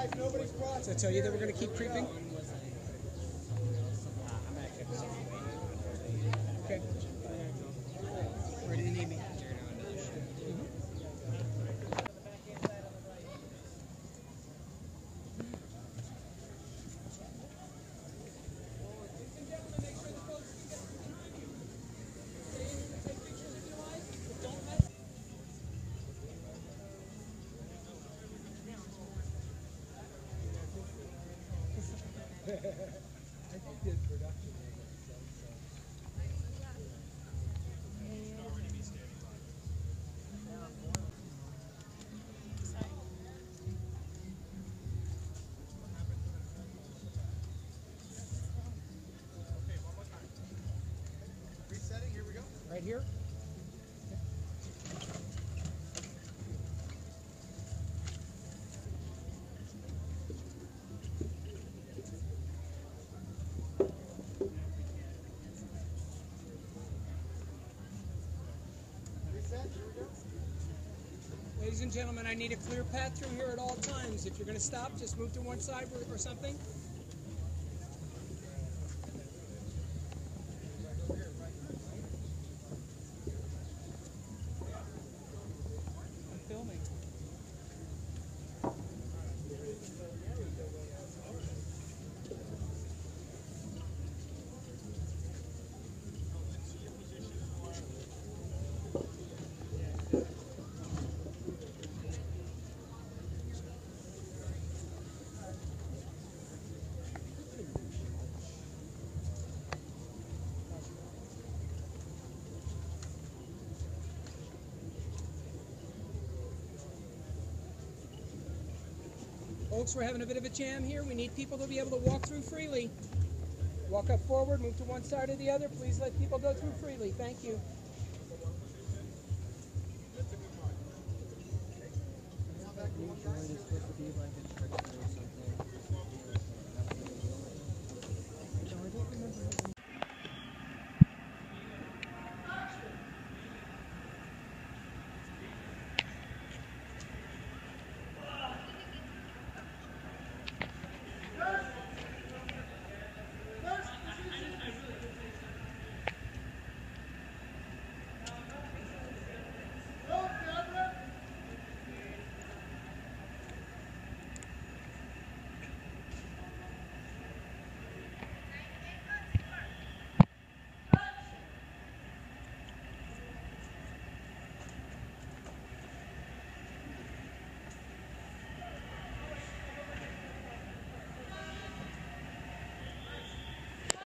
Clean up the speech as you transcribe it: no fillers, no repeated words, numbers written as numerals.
So I tell you that we're going to keep creeping? Okay. Where do you need me? I did production. Okay, one more time. Resetting, here we go. Right here? Ladies and gentlemen, I need a clear path through here at all times. If you're going to stop, just move to one side or something. I'm filming. Folks, we're having a bit of a jam here. We need people to be able to walk through freely. Walk up forward, move to one side or the other. Please let people go through freely. Thank you. Now back to one side.